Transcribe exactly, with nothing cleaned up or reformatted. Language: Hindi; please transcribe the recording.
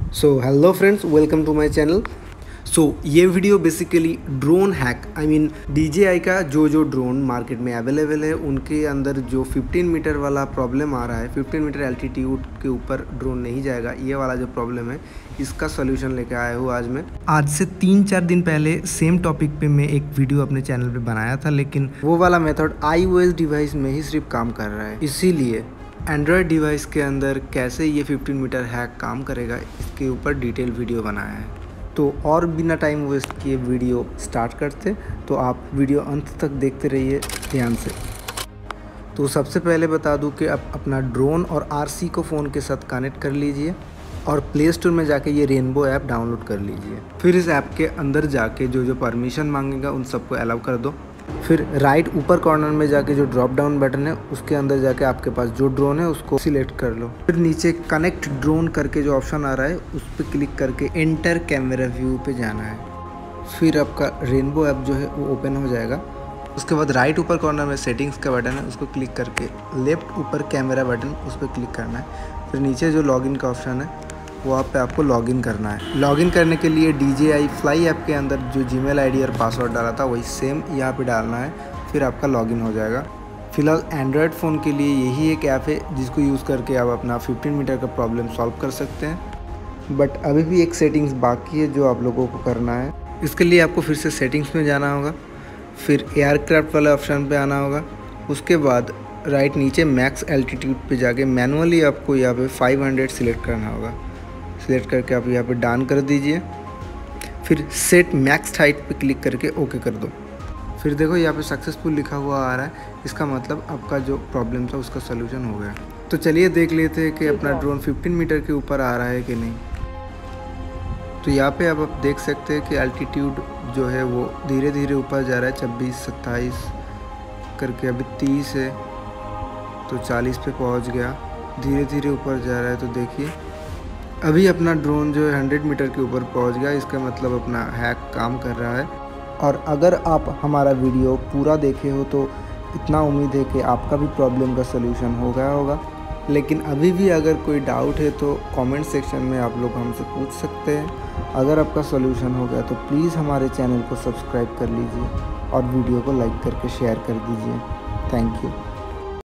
So hello friends, welcome to my channel. So ये video basically drone hack I mean D J I का जो जो ड्रोन मार्केट में अवेलेबल है उनके अंदर जो पंद्रह मीटर वाला प्रॉब्लम आ रहा है, पंद्रह मीटर एल्टीट्यूड के ऊपर ड्रोन नहीं जाएगा, ये वाला जो प्रॉब्लम है इसका सोल्यूशन लेके आया हूँ आज मैं। आज से तीन चार दिन पहले सेम टॉपिक पे मैं एक वीडियो अपने चैनल पे बनाया था, लेकिन वो वाला method I O S device में ही सिर्फ काम कर रहा है। इसीलिए एंड्रॉयड डिवाइस के अंदर कैसे ये पंद्रह मीटर हैक काम करेगा इसके ऊपर डिटेल वीडियो बनाया है। तो और बिना टाइम वेस्ट किए वीडियो स्टार्ट करते, तो आप वीडियो अंत तक देखते रहिए ध्यान से। तो सबसे पहले बता दूं कि आप अपना ड्रोन और आर सी को फ़ोन के साथ कनेक्ट कर लीजिए और प्ले स्टोर में जाके ये रेनबो ऐप डाउनलोड कर लीजिए। फिर इस ऐप के अंदर जाके जो जो परमिशन मांगेगा उन सबको अलाउ कर दो। फिर राइट ऊपर कॉर्नर में जाके जो ड्रॉप डाउन बटन है उसके अंदर जाके आपके पास जो ड्रोन है उसको सिलेक्ट कर लो। फिर नीचे कनेक्ट ड्रोन करके जो ऑप्शन आ रहा है उस पर क्लिक करके एंटर कैमरा व्यू पे जाना है। फिर आपका रेनबो ऐप जो है वो ओपन हो जाएगा। उसके बाद राइट ऊपर कॉर्नर में सेटिंग्स का बटन है, उसको क्लिक करके लेफ्ट ऊपर कैमरा बटन उस पर क्लिक करना है। फिर नीचे जो लॉगिन का ऑप्शन है वो आप पे आपको लॉगिन करना है। लॉगिन करने के लिए D J I fly app के अंदर जो जीमेल आईडी और पासवर्ड डाला था वही सेम यहाँ पे डालना है, फिर आपका लॉगिन हो जाएगा। फिलहाल एंड्रॉयड फ़ोन के लिए यही एक ऐप है जिसको यूज़ करके आप अपना पंद्रह मीटर का प्रॉब्लम सॉल्व कर सकते हैं। बट अभी भी एक सेटिंग्स बाकी है जो आप लोगों को करना है। इसके लिए आपको फिर से सेटिंग्स में जाना होगा, फिर एयरक्राफ्ट वाले ऑप्शन पर आना होगा। उसके बाद राइट नीचे मैक्स एल्टीट्यूड पे जाके मैनुअली आपको यहाँ पे पाँच सौ सिलेक्ट करना होगा। सिलेक्ट करके आप यहाँ पे डन कर दीजिए। फिर सेट मैक्स हाइट पे क्लिक करके ओके कर दो। फिर देखो यहाँ पे सक्सेसफुल लिखा हुआ आ रहा है, इसका मतलब आपका जो प्रॉब्लम था उसका सोल्यूशन हो गया। तो चलिए देख लेते हैं कि अपना ड्रोन पंद्रह मीटर के ऊपर आ रहा है कि नहीं। तो यहाँ पे अब आप देख सकते हैं कि एल्टीट्यूड जो है वो धीरे धीरे ऊपर जा रहा है, छब्बीस सत्ताईस करके अभी तीस है तो चालीस पे पहुँच गया, धीरे धीरे ऊपर जा रहा है। तो देखिए अभी अपना ड्रोन जो है सौ मीटर के ऊपर पहुंच गया, इसका मतलब अपना हैक काम कर रहा है। और अगर आप हमारा वीडियो पूरा देखे हो तो इतना उम्मीद है कि आपका भी प्रॉब्लम का सलूशन हो गया होगा। लेकिन अभी भी अगर कोई डाउट है तो कमेंट सेक्शन में आप लोग हमसे पूछ सकते हैं। अगर आपका सलूशन हो गया तो प्लीज़ हमारे चैनल को सब्सक्राइब कर लीजिए और वीडियो को लाइक करके शेयर कर दीजिए। Thank you.